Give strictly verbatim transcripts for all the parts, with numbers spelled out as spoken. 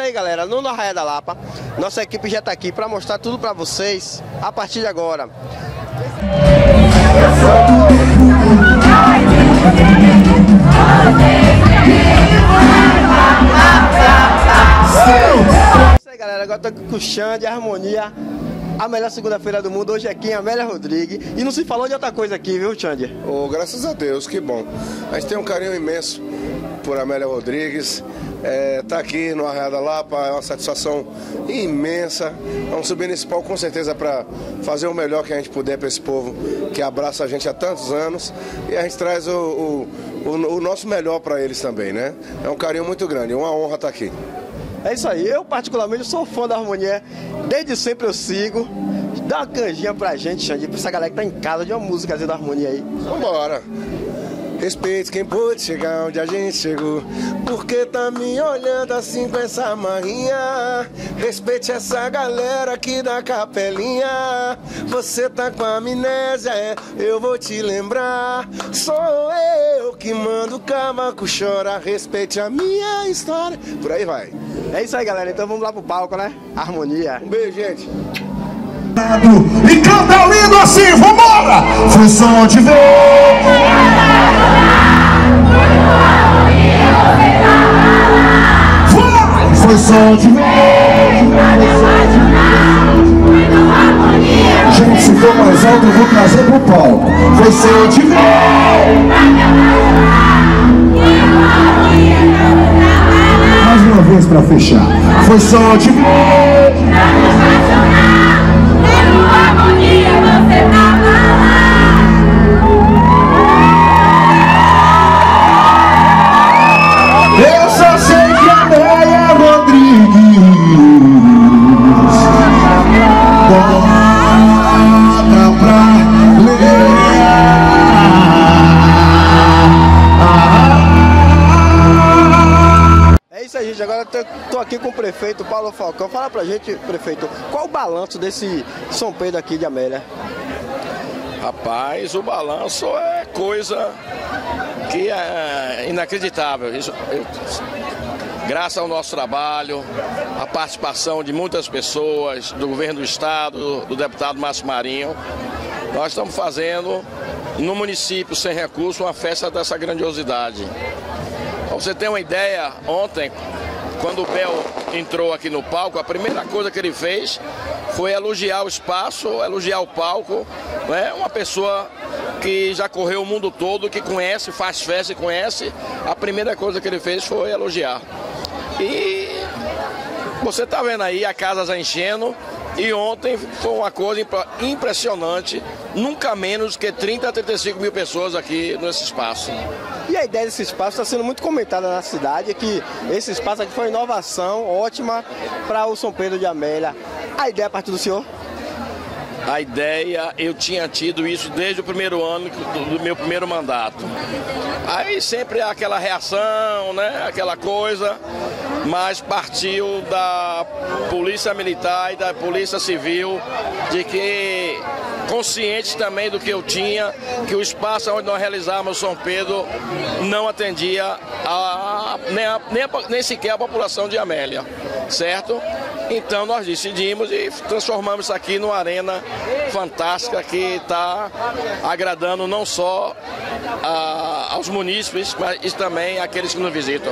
aí, galera, no Arraial da Lapa, nossa equipe já está aqui para mostrar tudo para vocês a partir de agora. É isso aí, galera, agora tô aqui com o Xande, Harmonia, a melhor segunda-feira do mundo. Hoje aqui em Amélia Rodrigues. E não se falou de outra coisa aqui, viu, Xande? Oh, graças a Deus, que bom. A gente tem um carinho imenso por Amélia Rodrigues. É, tá aqui no Arraial da Lapa é uma satisfação imensa. Vamos subir nesse palco com certeza para fazer o melhor que a gente puder para esse povo que abraça a gente há tantos anos. E a gente traz o, o, o, o nosso melhor para eles também, né? É um carinho muito grande, uma honra estar aqui. É isso aí, eu particularmente sou fã da Harmonia, desde sempre eu sigo. Dá uma canjinha pra gente, Xande, pra essa galera que tá em casa, de uma músicazinha da Harmonia aí. Vambora! Respeite quem pôde chegar onde a gente chegou, porque tá me olhando assim com essa marrinha. Respeite essa galera aqui da capelinha. Você tá com amnésia, é, eu vou te lembrar. Sou eu que mando o cavaco chora. Respeite a minha história. Por aí vai. É isso aí, galera, então vamos lá pro palco, né? Harmonia. Um beijo, gente. E canta lindo assim, vambora! Foi só de ver. Vai! Foi só de ver. Gente, se for mais alto eu vou trazer pro palco. Foi só de ver. Mais uma vez pra fechar. Foi só de ver. Eu só sei que a Amélia Rodrigues bota pra ler. É isso aí, gente, agora eu tô aqui com o prefeito Paulo Falcão. Fala pra gente, prefeito, qual o balanço desse São Pedro aqui de Amélia? Rapaz, o balanço é coisa que é inacreditável. Isso, eu, graças ao nosso trabalho, a participação de muitas pessoas, do governo do estado, do deputado Márcio Marinho, nós estamos fazendo no município sem recurso uma festa dessa grandiosidade. Pra você ter uma ideia, ontem, quando o Bel entrou aqui no palco, a primeira coisa que ele fez foi elogiar o espaço, elogiar o palco, né? Uma pessoa que já correu o mundo todo, que conhece, faz festa e conhece, a primeira coisa que ele fez foi elogiar. E você está vendo aí a casa já enchendo, e ontem foi uma coisa impressionante, nunca menos que trinta a trinta e cinco mil pessoas aqui nesse espaço. E a ideia desse espaço está sendo muito comentada na cidade, é que esse espaço aqui foi uma inovação ótima para o São Pedro de Amélia. A ideia a partir do senhor? A ideia, eu tinha tido isso desde o primeiro ano do meu primeiro mandato. Aí sempre há aquela reação, né, aquela coisa, mas partiu da Polícia Militar e da Polícia Civil, de que, conscientes também do que eu tinha, que o espaço onde nós realizávamos São Pedro não atendia a, nem, a, nem, a, nem sequer a população de Amélia, certo? Então nós decidimos e transformamos isso aqui numa arena fantástica que está agradando não só a, aos munícipes, mas também àqueles que nos visitam.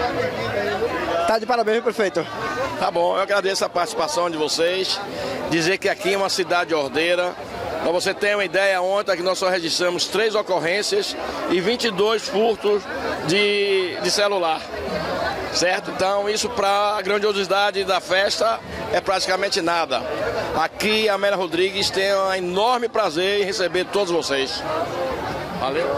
Tá de parabéns, prefeito. Tá bom, eu agradeço a participação de vocês, dizer que aqui é uma cidade ordeira. Para você ter uma ideia, ontem que nós só registramos três ocorrências e vinte e dois furtos de, de celular. Certo? Então isso para a grandiosidade da festa é praticamente nada. Aqui a Amélia Rodrigues tem um enorme prazer em receber todos vocês. Valeu!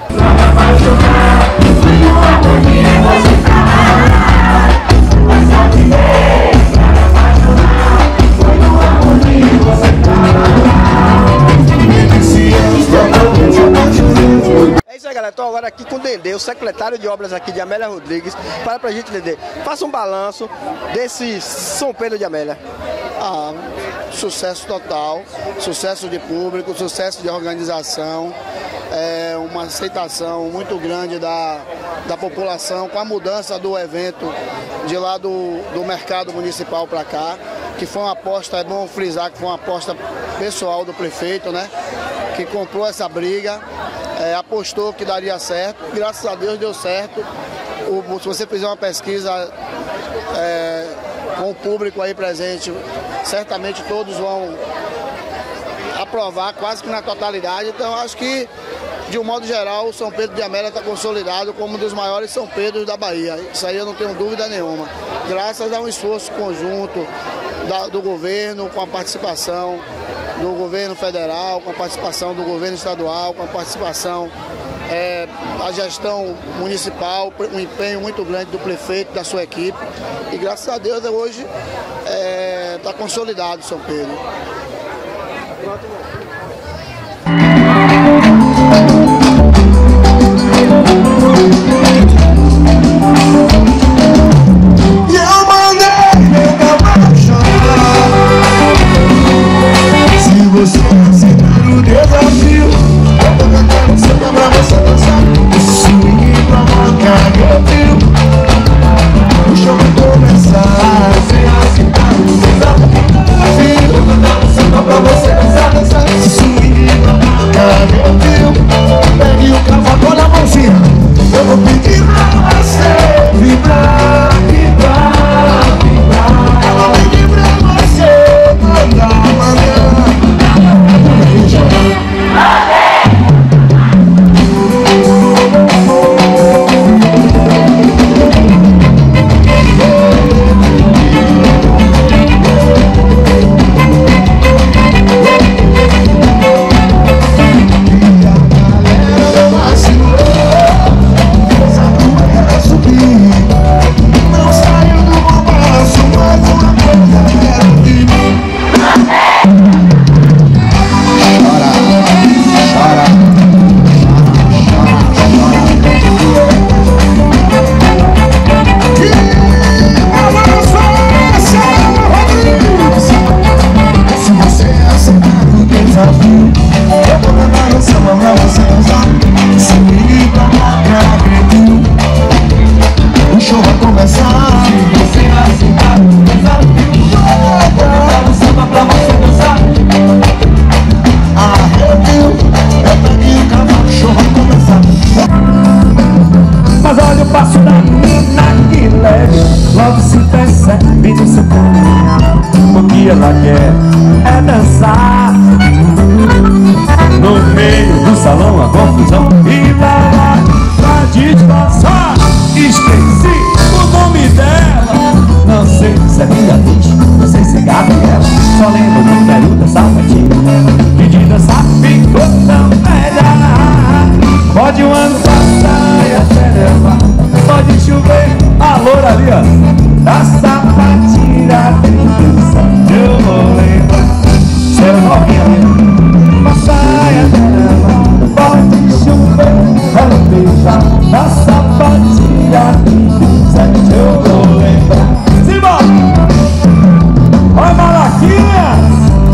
É isso aí, galera. Estou agora aqui com o Dendê, o secretário de obras aqui de Amélia Rodrigues. Fala pra gente, Dendê, faça um balanço desse São Pedro de Amélia. Ah, sucesso total, sucesso de público, sucesso de organização, é uma aceitação muito grande da, da população com a mudança do evento de lá do, do mercado municipal para cá, que foi uma aposta, é bom frisar que foi uma aposta pessoal do prefeito, né? Que comprou essa briga, é, apostou que daria certo, graças a Deus deu certo. O, se você fizer uma pesquisa é, com o público aí presente, certamente todos vão aprovar quase que na totalidade. Então acho que, de um modo geral, o São Pedro de Amélia está consolidado como um dos maiores São Pedros da Bahia. Isso aí eu não tenho dúvida nenhuma. Graças a um esforço conjunto da, do governo, com a participação do governo federal, com a participação do governo estadual, com a participação é, da gestão municipal, um empenho muito grande do prefeito, da sua equipe. E graças a Deus hoje está é, consolidado São Pedro. Você aceitar o desafio, eu tô cantando samba pra você dançar. O swing pra marcar meu trio, o show vai começar. Você aceitar o desafio, eu tô cantando samba pra você dançar, dançar. O swing pra marcar meu trio, pegue o cavaco na mãozinha, eu vou pedir pra você vibrar, vibrar, vibrar. Eu vou pedir pra você mandar, mandar. Ela quer é dançar no meio do salão, a confusão e lá, lá, pra disfarçar. Esqueci o nome dela, não sei se é Beatriz, não sei se é Gabriela. Só lembro do número da sapatinha e de dançar ficou tão velha. Pode um ano passar e até levar, pode chover, a loura ali, ó, da sapatilha tem dança. Eu vou lembrar, seu novinha, uma saia dela, pode chover, ela beijar, da sapatilha tem eu vou lembrar. Simbora! Olha a Malaquinha!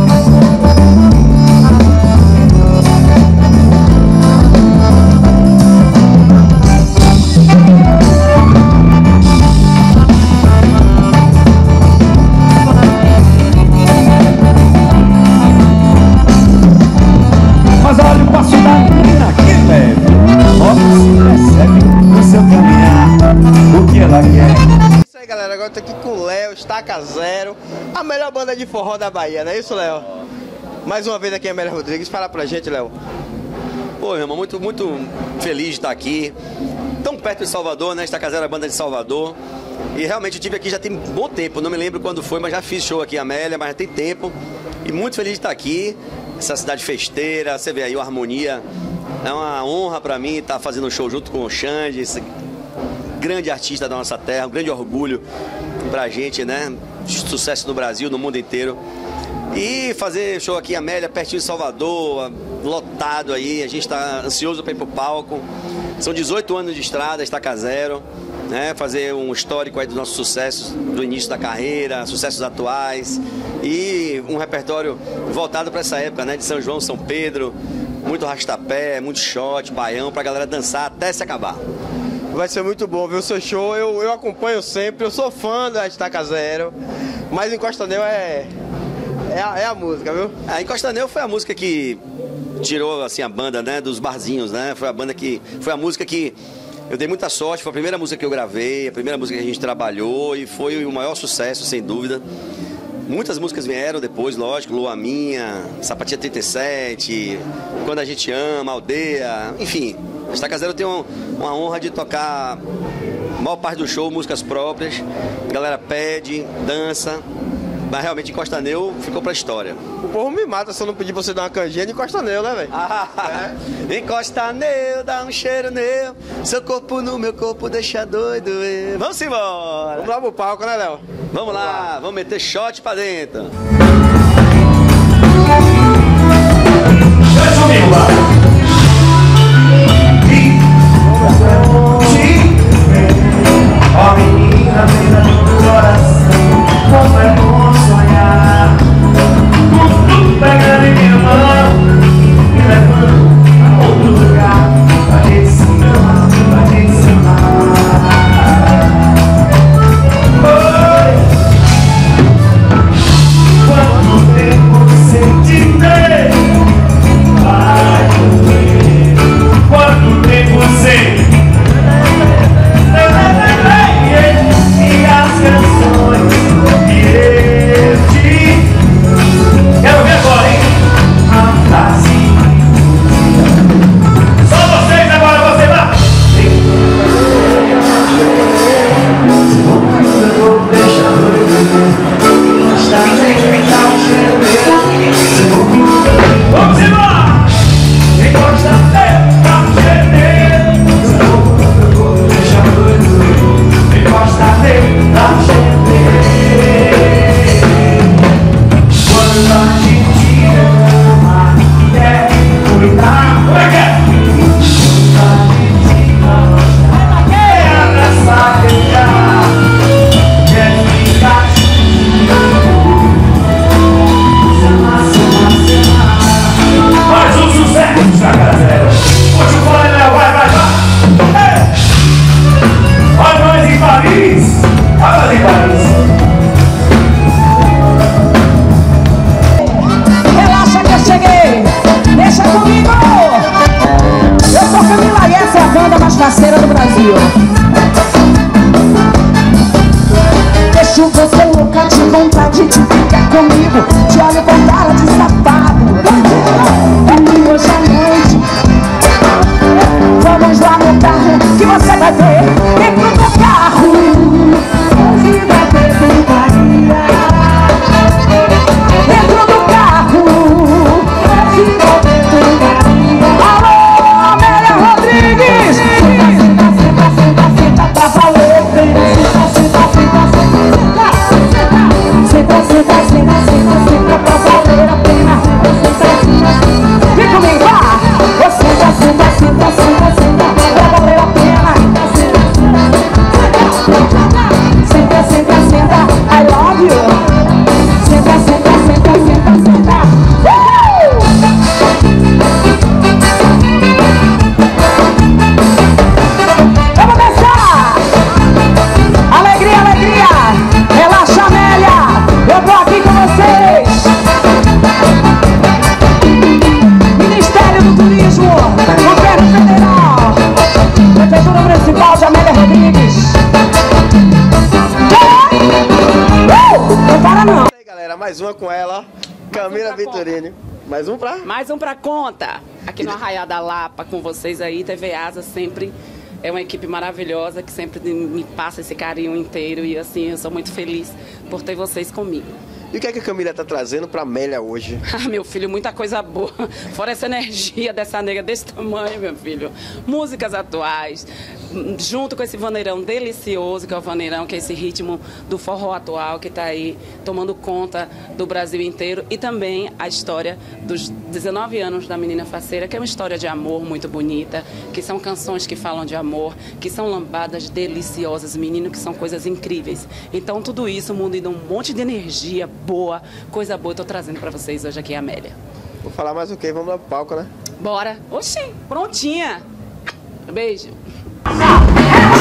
É isso aí, galera, agora eu tô aqui com o Léo, Estaca Zero, a melhor banda de forró da Bahia, não é isso, Léo? Mais uma vez aqui, Amélia Rodrigues, fala pra gente, Léo. Pô, meu irmão, muito, muito feliz de estar aqui, tão perto de Salvador, né? Estaca Zero é a banda de Salvador, e realmente eu estive aqui já tem um bom tempo, não me lembro quando foi, mas já fiz show aqui em Amélia, mas já tem tempo, e muito feliz de estar aqui, essa cidade festeira, você vê aí, a harmonia, é uma honra pra mim estar fazendo um show junto com o Xande, esse grande artista da nossa terra, um grande orgulho pra gente, né? Sucesso no Brasil, no mundo inteiro. E fazer show aqui em Amélia, pertinho de Salvador, lotado aí, a gente tá ansioso pra ir pro palco. São dezoito anos de estrada, Estaca Zero, né? Fazer um histórico aí dos nossos sucessos do início da carreira, sucessos atuais e um repertório voltado pra essa época, né? De São João, São Pedro, muito rastapé, muito shot, baião, pra galera dançar até se acabar. Vai ser muito bom ver o seu show. Eu, eu acompanho sempre, eu sou fã da Estaca Zero. Mas Encosta Neu é, é, a, é a música, viu? A Encosta Neu foi a música que tirou assim, a banda, né, dos barzinhos, né? Foi a banda que. Foi a música que eu dei muita sorte, foi a primeira música que eu gravei, a primeira música que a gente trabalhou e foi o maior sucesso, sem dúvida. Muitas músicas vieram depois, lógico, Lua Minha, Sapatinha trinta e sete, Quando a Gente Ama, Aldeia, enfim. A Estaca Zero tem uma, uma honra de tocar a maior parte do show, músicas próprias. A galera pede, dança, mas realmente Encosta Neu ficou pra história. O povo me mata se eu não pedir pra você dar uma canjinha de Encosta Neu, né, velho? Ah, é. Encosta Neu, dá um cheiro neu, seu corpo no meu corpo deixa doido eu. Vamos embora! Vamos lá pro palco, né, Léo? Vamos, vamos lá, lá, vamos meter shot pra dentro. Deixa comigo, lá. Ó menina, menina do coração, como é bom sonhar. Com tudo pegando em minha mão, me levando a outro lugar, pra gente se amar, pra gente se amar. Oi. Quanto tempo sem te ver, vai doer. Quanto tempo sem e as canções que eu te... Quero ver agora, hein? Fantasia. Só vocês agora, você vai! Vamos embora! Encosta nele, dá um cheiro nele. Deixa doido. Encosta nele, dá um cheiro nele. Quando a gente ama, quer cuidar. Como é que é? Quando a gente gosta, quer abraçar, beijar, quer ficar junto. Se amar, se amar, se amar. Mais um sucesso, Estaca Zero. Puxa o fone, Léo, vai, vai, vai. Ei! Olha nós em Paris. Olha nós em Paris. Relaxa que eu cheguei. Deixa comigo. Eu sou Camila e essa é a banda mais parceira do Brasil. Deixo você louca de vontade de ficar comigo. Te olho com cara de safado. É que hoje à noite vamos lá no carro que você vai ver. Dentro do carro hoje vai ter putaria. Dentro do carro hoje vai ter putaria. Alô, Amélia Rodrigues. Senta, senta, senta, senta pra valer. Senta, senta, senta, senta. Senta, senta, senta, senta, senta pra valer a pena. Senta, senta, vem comigo, vá. Senta, senta, senta, senta, senta pra valer a pena. Senta, senta, senta, I love you. Senta, senta, senta, senta, senta. Uh! Vamos dançar! Alegria, alegria! Relaxa, Amélia! Eu tô aqui com vocês! Ministério do Turismo, Governo Federal, Prefeitura Municipal de Amélia Rodrigues. Uh! Não para não! E aí, galera, mais uma com ela, Camila Venturini. Mais um pra? Mais um pra conta. Aqui no Arraial da Lapa, com vocês aí, T V Asa sempre é uma equipe maravilhosa que sempre me passa esse carinho inteiro e assim, eu sou muito feliz por ter vocês comigo. E o que é que a Camila tá trazendo pra Amélia hoje? Ah, meu filho, muita coisa boa. Fora essa energia dessa nega desse tamanho, meu filho. Músicas atuais, junto com esse vaneirão delicioso, que é o vaneirão, que é esse ritmo do forró atual, que tá aí tomando conta do Brasil inteiro. E também a história dos dezenove anos da Menina Faceira, que é uma história de amor muito bonita, que são canções que falam de amor, que são lambadas deliciosas, menino, que são coisas incríveis. Então, tudo isso munido um monte de energia boa, coisa boa, eu tô trazendo pra vocês hoje aqui, Amélia. Vou falar mais o quê? Vamos lá pro palco, né? Bora. Oxi, prontinha. Beijo. É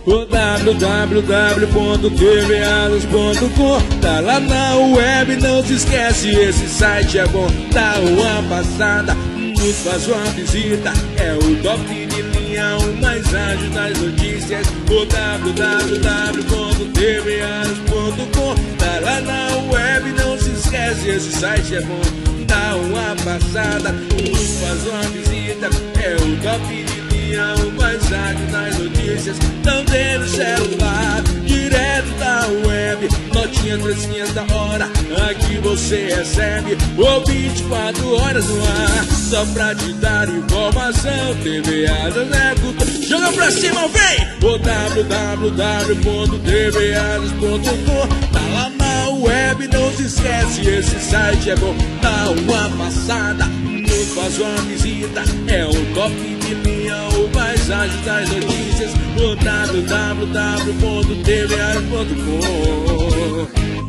o w w w ponto t v asas ponto com. Tá lá na web, não se esquece, esse site é bom. Dá uma passada, nos faz uma visita. É o top de linha, o mais ágil das notícias. O w w w ponto t v asas ponto com. Tá lá na web, não se esquece, esse site é bom. Dá uma passada, nos faz uma visita. É o top de linha, o mais ágil das notícias. Não tem no celular, direto da web. Notinha fresquinha da hora, aqui você recebe. O vinte e quatro horas no ar, só pra te dar informação. T V Asas é cultura. Joga pra cima, vem! O w w w ponto t v asas ponto com. Tá lá na web, não se esquece, esse site é bom. Dá uma passada, nos faz uma visita. É o top de linha, o mais ágil das notícias. O w w w ponto t v asas ponto com.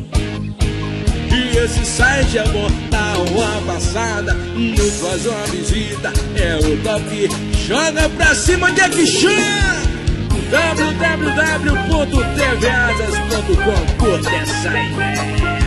E esse site é bom, dá uma passada, nos faz uma visita. É o top. Joga pra cima, onde é que chama? w w w ponto t v asas ponto com. Curta essa aí.